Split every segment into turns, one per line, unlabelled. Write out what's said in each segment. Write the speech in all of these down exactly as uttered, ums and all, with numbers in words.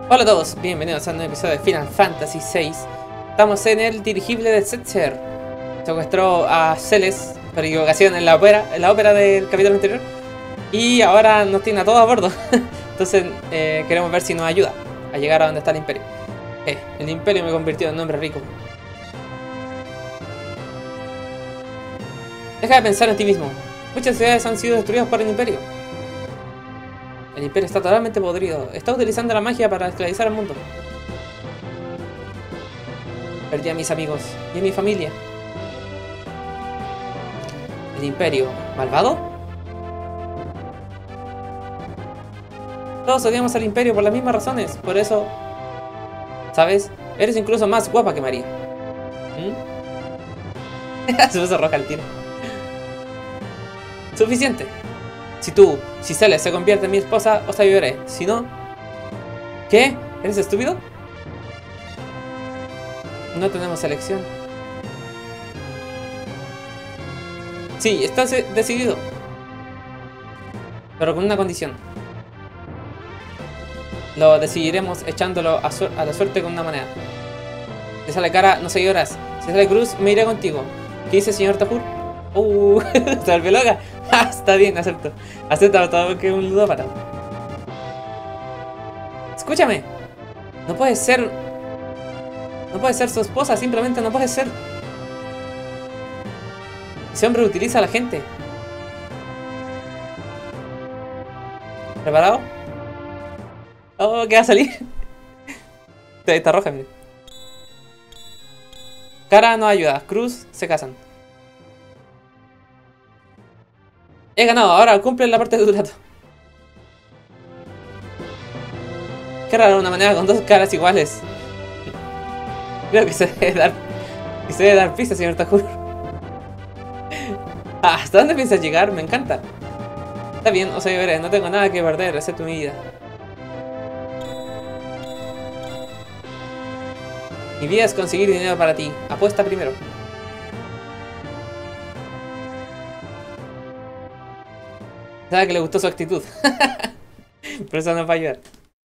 Hola a todos, bienvenidos a un nuevo episodio de Final Fantasy seis. Estamos en el dirigible de Setzer. Secuestró a Celes por equivocación en la ópera, en la ópera del capítulo anterior. Y ahora nos tiene a todos a bordo. Entonces eh, queremos ver si nos ayuda a llegar a donde está el Imperio. Eh, el Imperio me convirtió en un hombre rico. Deja de pensar en ti mismo. Muchas ciudades han sido destruidas por el Imperio. El Imperio está totalmente podrido. Está utilizando la magia para esclavizar al mundo. Perdí a mis amigos y a mi familia. ¿El Imperio malvado? Todos odiamos al Imperio por las mismas razones. Por eso, ¿sabes? Eres incluso más guapa que María. ¿Mm? Se puso roja al tiro. Suficiente. Si tú, si Celes se convierte en mi esposa, os ayudaré. Si no... ¿Qué? ¿Eres estúpido? No tenemos elección. Sí, estás decidido. Pero con una condición. Lo decidiremos echándolo a, a la suerte con una moneda. Si sale cara, no se lloras. Si sale cruz, me iré contigo. ¿Qué dice, señor Tahur? Uh, se volvió loca. Ah, está bien, acepto. Acepta todo que es un ludópata. Escúchame. No puedes ser... No puedes ser su esposa, simplemente no puedes ser. Ese hombre utiliza a la gente. ¿Preparado? Oh, ¿qué va a salir? Está roja, mire. Cara no ayuda, cruz se casan. He ganado, ahora cumple la parte de tu trato. Qué raro, una manera con dos caras iguales. Creo que se debe dar, que se debe dar pista, señor Tahur. Ah, ¿hasta dónde piensas llegar? Me encanta. Está bien, os ayudaré, no tengo nada que perder, excepto mi vida. Mi vida es conseguir dinero para ti. Apuesta primero. Sabe que le gustó su actitud. Por eso nos va a ayudar.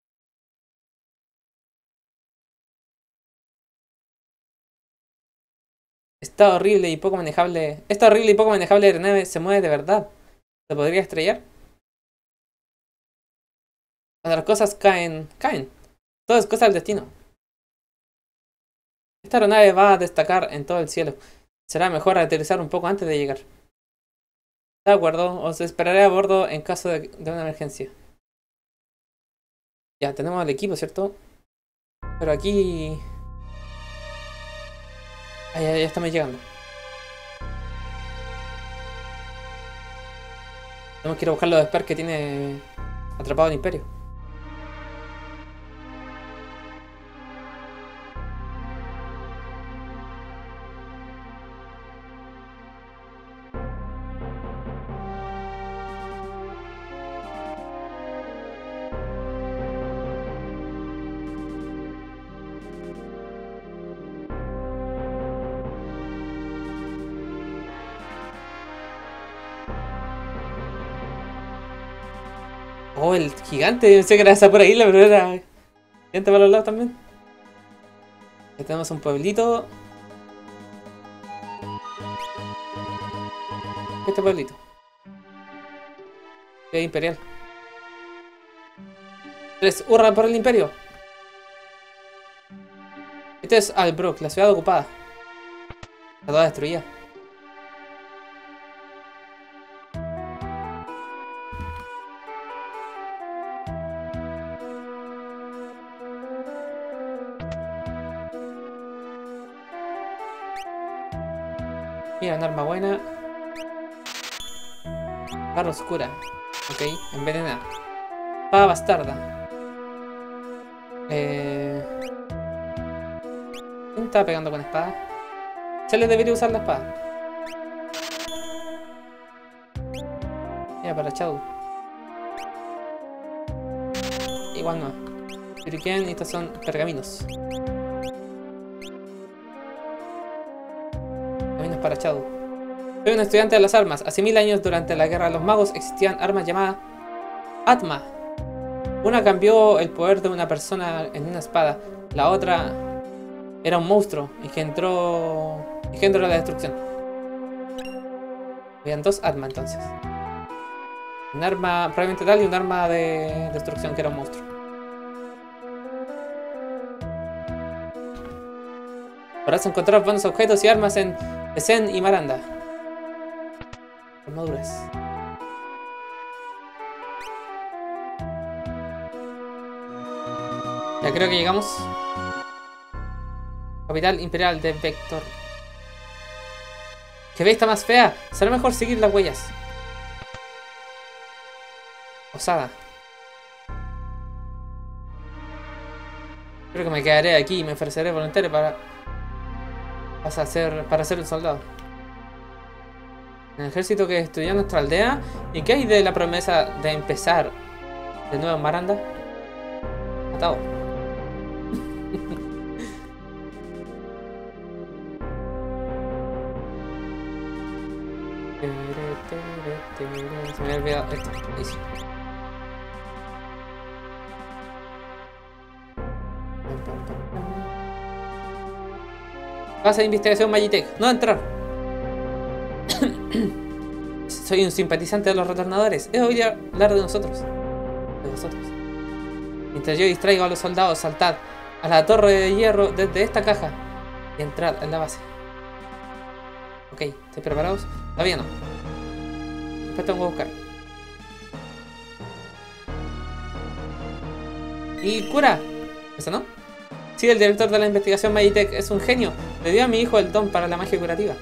Está horrible y poco manejable. Esta horrible y poco manejable aeronave se mueve de verdad. ¿Se podría estrellar? Cuando las cosas caen, caen. Todo es cosa del destino. Esta aeronave va a destacar en todo el cielo. Será mejor aterrizar un poco antes de llegar. De acuerdo, os esperaré a bordo en caso de, de una emergencia. Ya, tenemos el equipo, ¿cierto? Pero aquí... Ah, ya, ya estamos llegando. Tenemos que ir a buscar los Esper que tiene atrapado el Imperio. Oh, el gigante, yo pensé que era esa por ahí, pero era gigante para los lados también. Aquí tenemos un pueblito. Este pueblito. Ciudad imperial. Tres, hurra por el imperio. Este es Albrook, la ciudad ocupada. Está toda destruida. Mira, una arma buena. Barra oscura. Ok, envenenada. Espada bastarda. Eh... ¿Quién estaba pegando con espada? Se les debería usar la espada. Mira, para Shadow. Igual no. Shuriken y estos son pergaminos. Para Shadow. Soy un estudiante de las armas. Hace mil años, durante la guerra de los magos, existían armas llamadas Atma. Una cambió el poder de una persona en una espada. La otra era un monstruo. Engendró, engendró la destrucción. Habían dos Atma entonces. Un arma probablemente tal y un arma de destrucción que era un monstruo. Podrás encontrar buenos objetos y armas en Essen y Maranda. Armaduras. Ya creo que llegamos. Capital Imperial de Vector. ¡Qué bestia más fea! Será mejor seguir las huellas. Osada. Creo que me quedaré aquí y me ofreceré voluntario para... Para ser, para ser un soldado. En el ejército que estudió nuestra aldea. ¿Y qué hay de la promesa de empezar de nuevo en Maranda? Matado. Se me había olvidado esto. Ahí sí. Base de investigación Magitech. No entrar. Soy un simpatizante de los retornadores. He oído hablar de nosotros. De vosotros. Mientras yo distraigo a los soldados, saltad a la torre de hierro desde esta caja y entrad en la base. Ok, ¿estáis preparados? Todavía no. Después tengo que buscar. Y cura. ¿Eso no? Sí, el director de la investigación Magitech es un genio. Le dio a mi hijo el don para la magia curativa.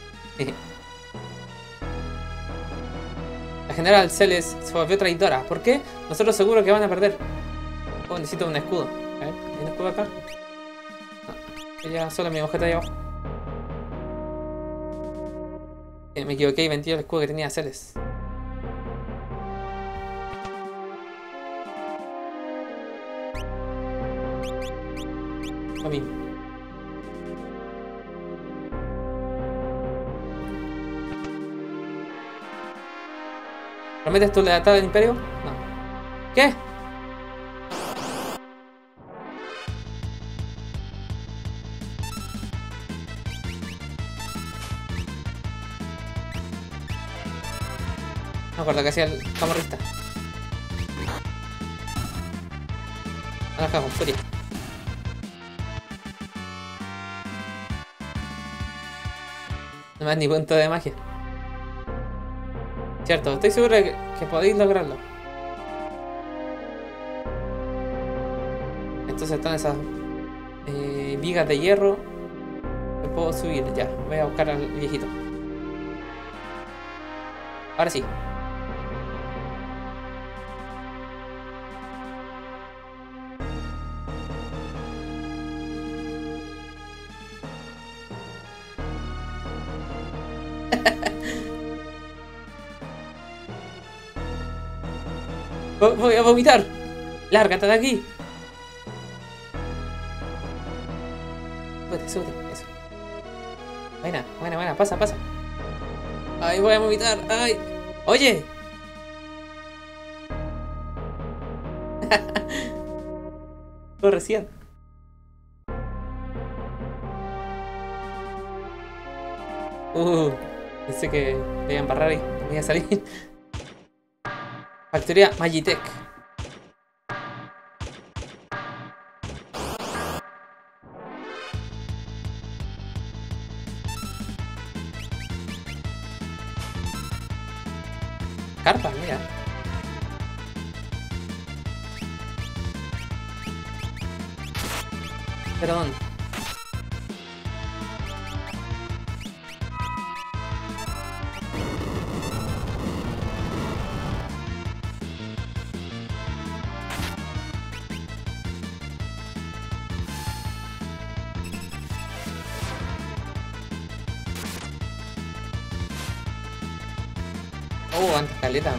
La general Celes se volvió traidora. ¿Por qué? Nosotros seguro que van a perder. Oh, necesito un escudo. A ver, ¿hay un escudo acá? No, ella solo mi objeto ahí abajo. Eh, me equivoqué y vendí el escudo que tenía Celes. Lo mismo. ¿Prometes tu lealtad al imperio? No. ¿Qué? Me acuerdo que hacía el camorrista. Ahora con furia. No me das ni punto de magia. Cierto, estoy seguro de que, que podéis lograrlo. Entonces están esas eh, vigas de hierro. Me puedo subir, ya. Voy a buscar al viejito. Ahora sí. Voy a vomitar. Lárgate de aquí. Súbete, súbete. Eso. Buena, buena, buena. Pasa, pasa. Ay, voy a vomitar. Ay. Oye. Fue recién. Uh, pensé que me iba a embarrar y me iba a salir. Factoría Magitech. Carpa, mira. Perdón. Oh, antes caleta.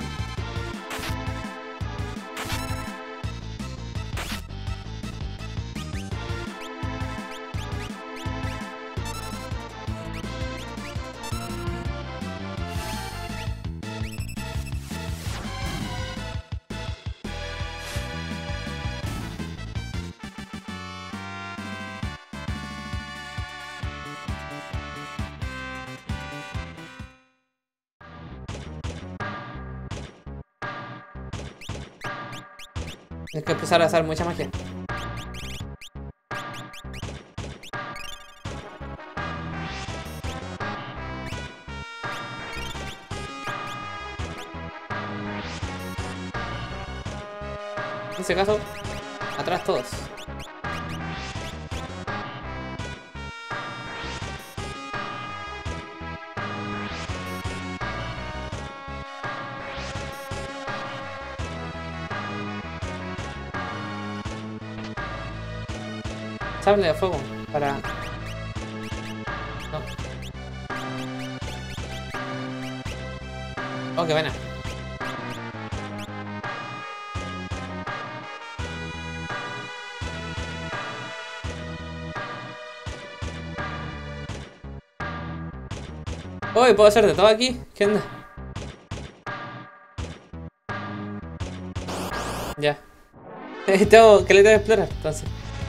Tienes que empezar a hacer mucha magia. En ese caso, atrás todos. Sable de fuego para... No. Oh, qué buena. Uy, ¿puedo hacer de todo aquí? ¿Qué onda? Ya. Tengo que le tengo que explorar, entonces.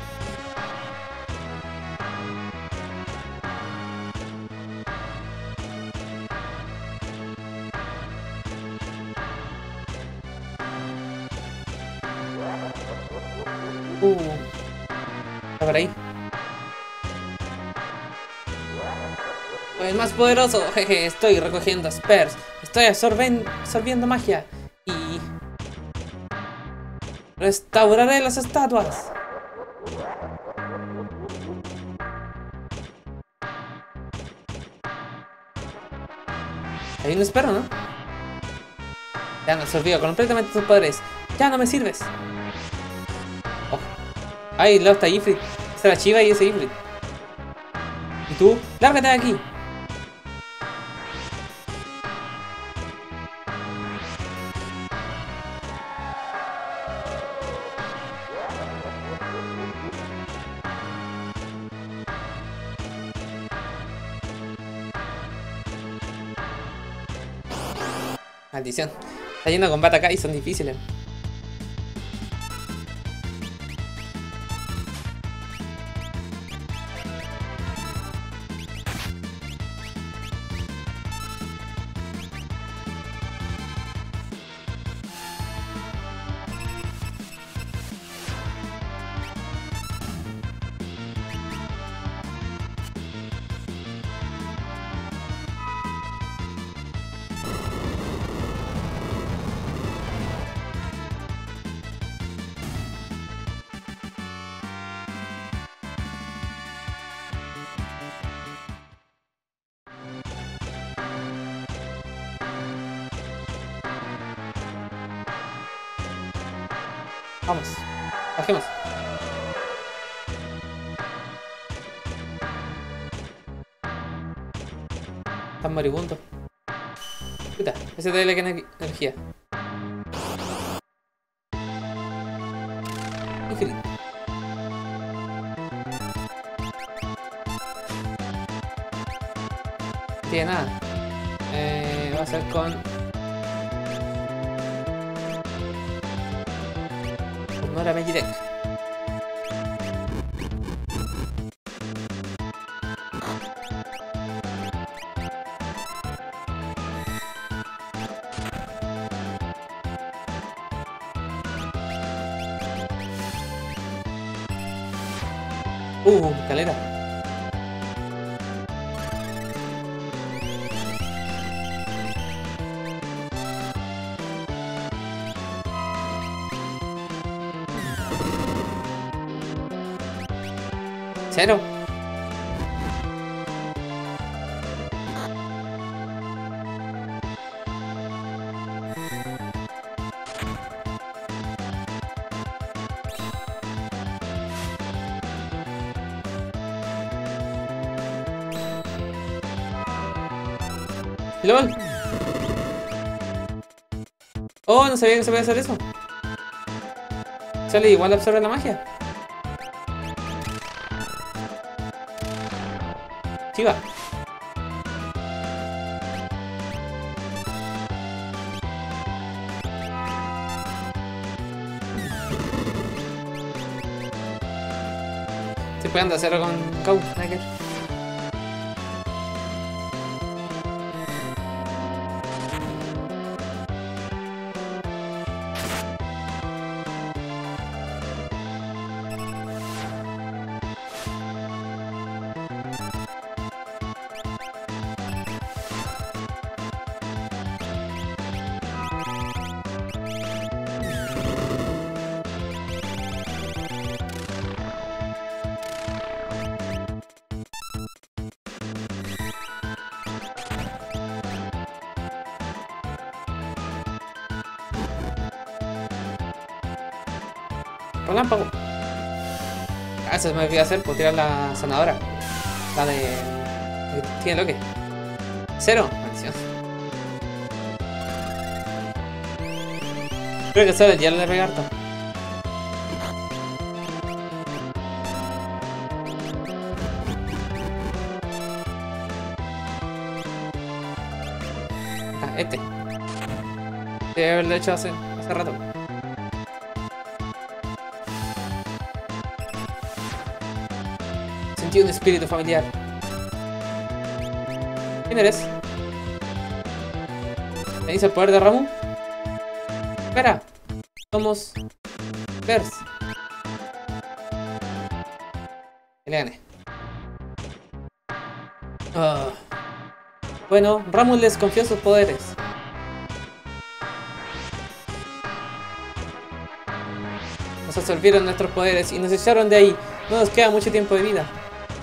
Uh. Está por ahí. El más poderoso, jeje, estoy recogiendo spurs, estoy absorben, absorbiendo magia y restauraré las estatuas. Hay un espero, ¿no? Ya han absorbido completamente tus poderes. Ya no me sirves. Oh. Ay, luego está Ifrit. Está la Chiva y ese Ifrit. ¿Y tú? ¡Lárgate de aquí! Maldición. Está yendo a combate acá y son difíciles. Vamos, bajemos. Están moribundos. Puta, ese te le queda energía. Infinito. No tiene nada. Eh, va a ser con... No era Magidek. Uh, escalera. Cero. ¡Lol! Oh, no sabía que se podía hacer eso. Sale igual absorbe la magia. Chiva. Estoy pegando a cero con Kau, Nigel. relámpago. Ah, eso se me olvidó hacer, puedo tirar la sanadora. La de... Tiene lo que. Cero. Maldición. Creo que solo el hielo de regarto. Ah, este. Debe haberlo hecho hace, hace rato. Sentí un espíritu familiar. ¿Quién eres? ¿Me dice el poder de Ramuh? Espera. Somos... Vers. Le gané. Uh. Bueno, Ramuh les confió sus poderes. Nos absorbieron nuestros poderes y nos echaron de ahí. No nos queda mucho tiempo de vida.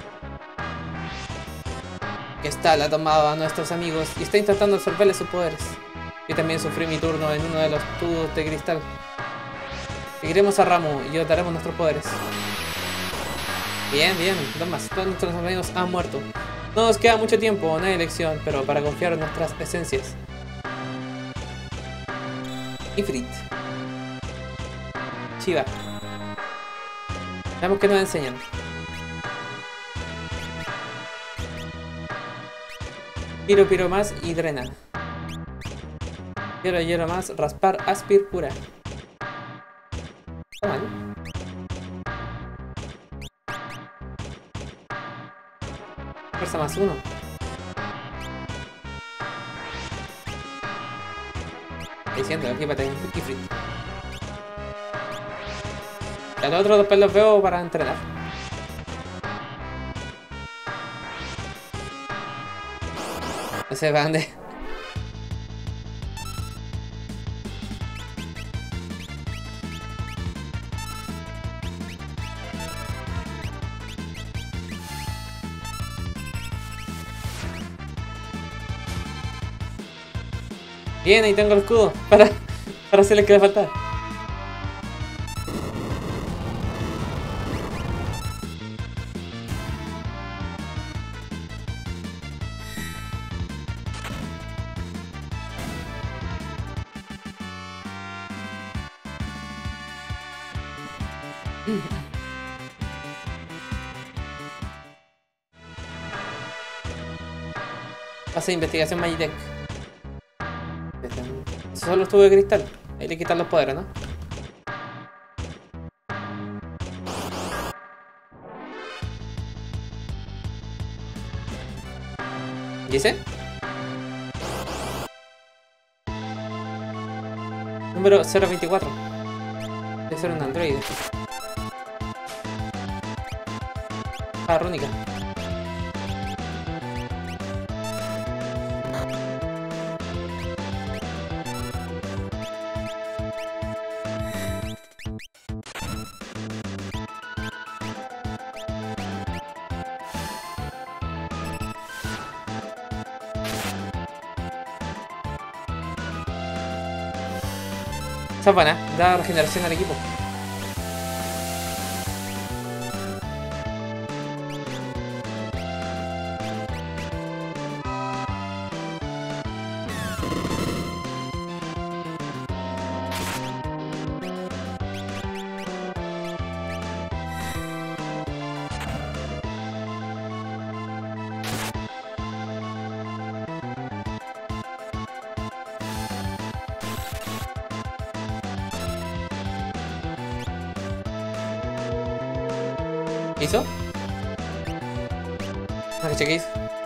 Gestal ha tomado a nuestros amigos y está intentando absorberles sus poderes. Yo también sufrí mi turno en uno de los tubos de cristal. Seguiremos a Ramuh y os daremos nuestros poderes. Bien, bien, dos más. Todos nuestros amigos han muerto. No nos queda mucho tiempo, no hay elección, pero para confiar en nuestras esencias. Ifrit. Chiva. Veamos qué nos enseñan. Piro, piro más y drena. Hielo, hielo más, raspar, aspir, cura. Está mal. Fuerza más uno. Diciendo, aquí para tener un Ifrit. A los otros después los veo para entrenar. No sé para dónde. Bien, ahí tengo el escudo para, para hacerle que le falta. Hace investigación Magitech. Solo estuvo de cristal. Ahí le quitan los poderes, ¿no? ¿Y ese? Número cero veinticuatro. Debe ser un androide. Ah, rúnica. Esa es buena, da regeneración al equipo. ¿Qué hizo? No, que chequéis.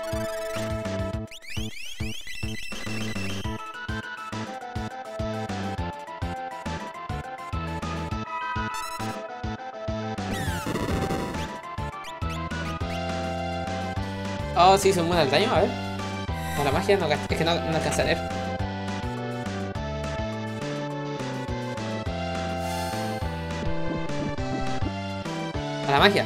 Oh, sí, son buenos el daño, a ver. A la magia no, es que no, no alcanza a leer. A la magia.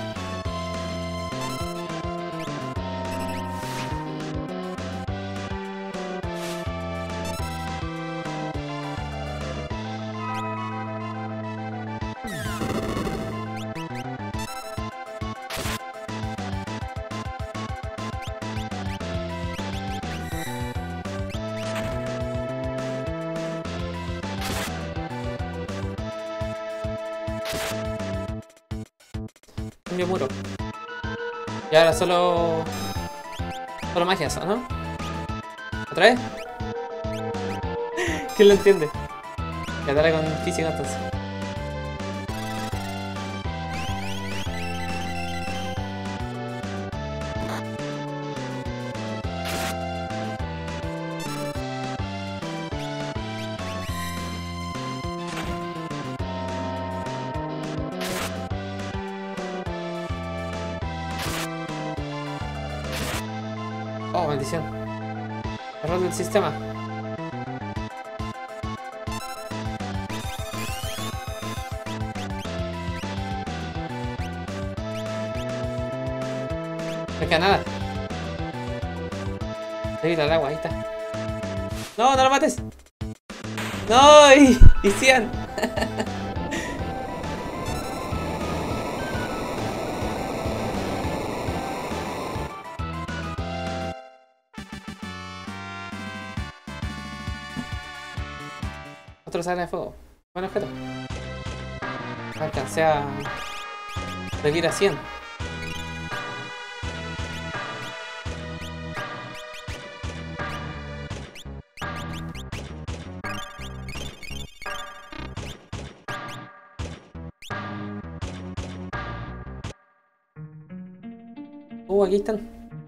Cambio muro. Y ahora solo... Solo magia eso, ¿no? ¿Otra vez? ¿Quién lo entiende? Ya dale con físico entonces. Oh, maldición. Error del sistema. No queda nada. Debido al agua, ahí está. No, no lo mates. No, y, y Cian. Otro sale de fuego. Buen objeto. Alcancé a revivir a cien. Uh, aquí están.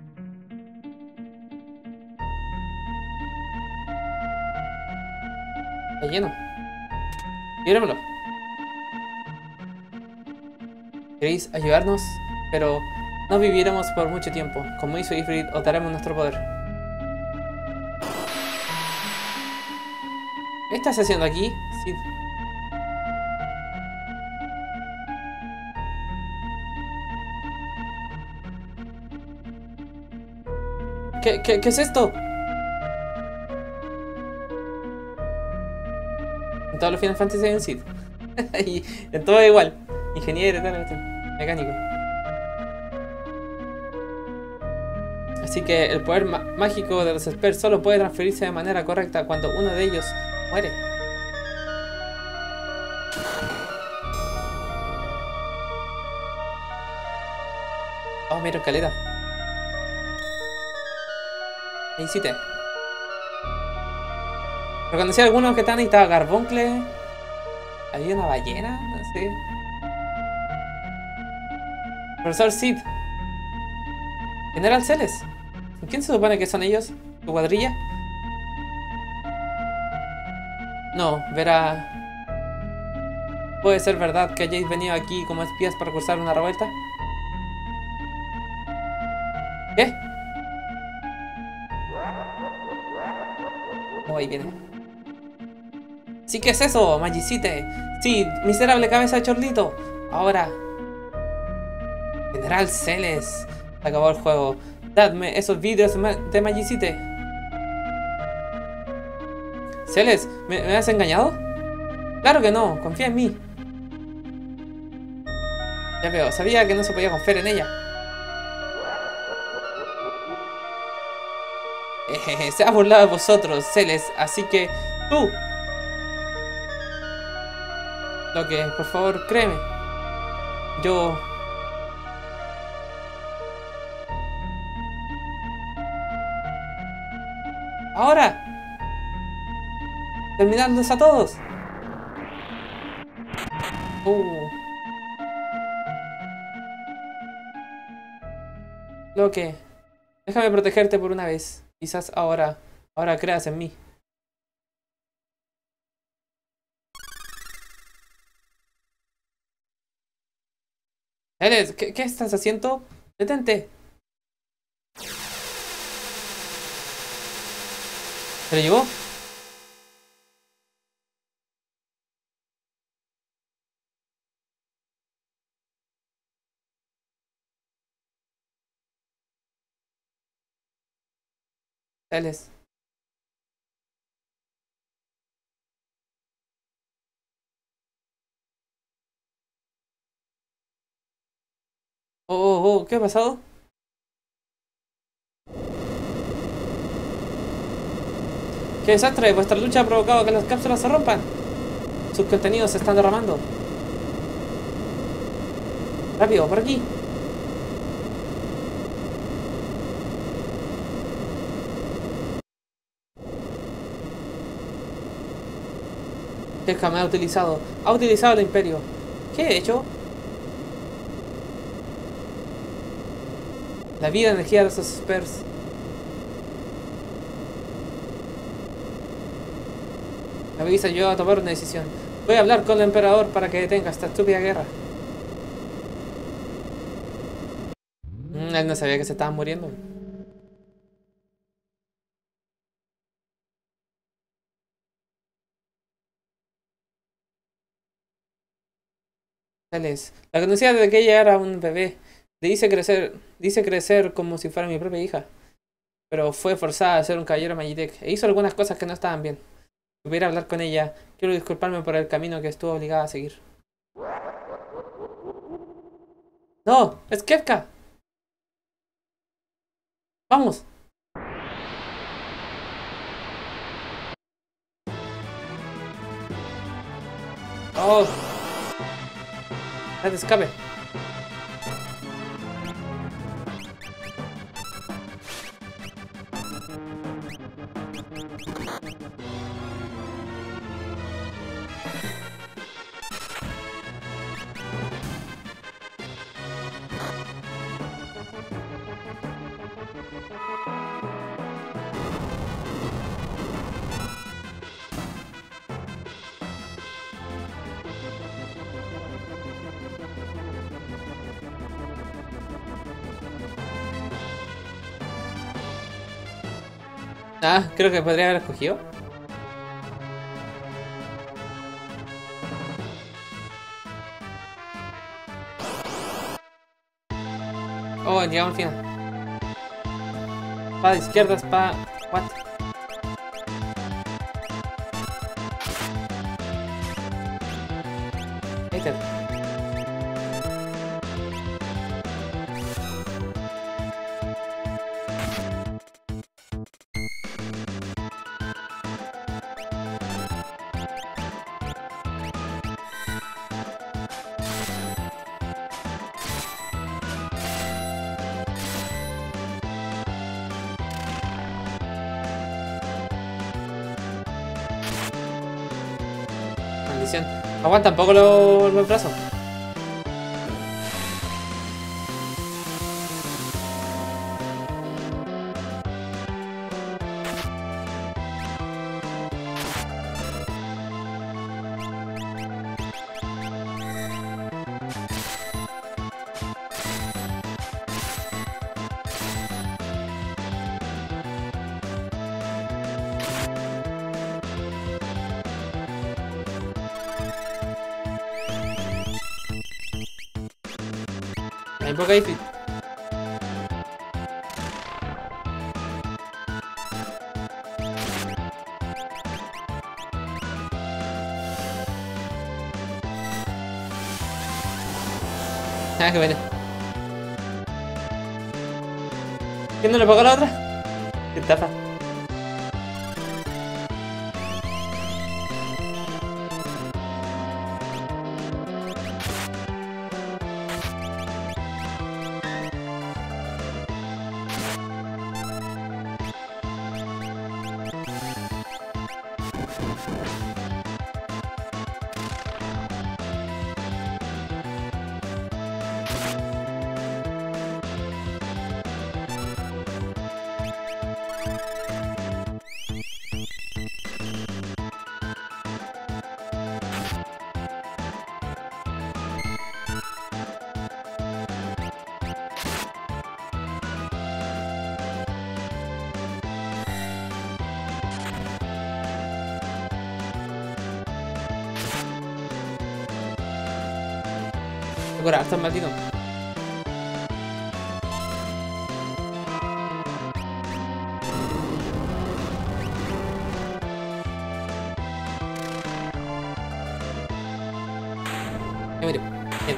Está lleno. Líbremelo. Queréis ayudarnos, pero no viviremos por mucho tiempo. Como hizo Ifrit, os daremos nuestro poder. ¿Qué estás haciendo aquí? Sí. ¿Qué, qué, ¿Qué es esto? En todos los Final Fantasy hay un Cid. Y en todo es igual. Ingeniero, tal, tal, mecánico. Así que el poder mágico de los Esper solo puede transferirse de manera correcta cuando uno de ellos muere. Oh, mira, escalera. Ahí sí te. Reconocí a algunos que están ahí. Estaba Carbuncle. Había una ballena, no sé. Profesor Cid. General Celes. ¿Quién se supone que son ellos? ¿Tu cuadrilla? No, verá. ¿Puede ser verdad que hayáis venido aquí como espías para cursar una revuelta? ¿Qué? Oh, ahí viene. Sí, ¿qué es eso, Magicite? Sí, miserable cabeza de chorlito. Ahora. General Celes. Acabó el juego. Dadme esos vídeos de Magicite. Celes, ¿me, ¿me has engañado? Claro que no, confía en mí. Ya veo, sabía que no se podía confiar en ella. Eh, se ha burlado de vosotros, Celes, así que tú. Lo que, por favor, créeme. Yo... ¡Ahora! ¡Terminadlos a todos! Uh. Lo que... Déjame protegerte por una vez. Quizás ahora... Ahora creas en mí. Celes, ¿qué, ¿qué estás haciendo? Detente. ¿Se lo llevó? Celes. Oh, oh, oh, ¿qué ha pasado? ¡Qué desastre! Vuestra lucha ha provocado que las cápsulas se rompan. Sus contenidos se están derramando. Rápido, por aquí. Cerca me ha utilizado. Ha utilizado el imperio. ¿Qué he hecho? La vida, energía de esos Spurs. Me habéis ayudado a tomar una decisión. Voy a hablar con el emperador para que detenga esta estúpida guerra. Mm, él no sabía que se estaban muriendo. Celes. La conocía desde que ella era un bebé. Le hice crecer, dice crecer como si fuera mi propia hija. Pero fue forzada a ser un caballero Magitech. E hizo algunas cosas que no estaban bien. Voy a hablar con ella. Quiero disculparme por el camino que estuvo obligada a seguir. ¡No! ¡Es Kefka! ¡Vamos! ¡Oh! ¡Red escape! Ah, creo que podría haber escogido. Oh, llegamos al final. Espada izquierda, espada... What? Hater. Maldición. Aguanta un poco los, los brazos. Hay poca difícil. Ah, qué bueno. ¿Quién no le pagó a la otra? Qué estafa. Ahora, está maldito. Ya murió. Bien.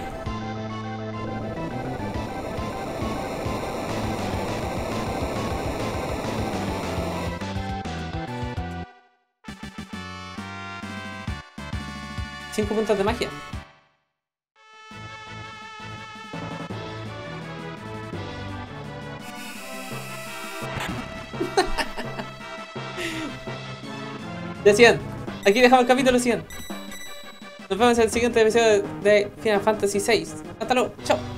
Cinco puntos de magia. De cien. Aquí dejamos el capítulo cien. Nos vemos en el siguiente episodio de Final Fantasy seis. Hasta luego. Chao.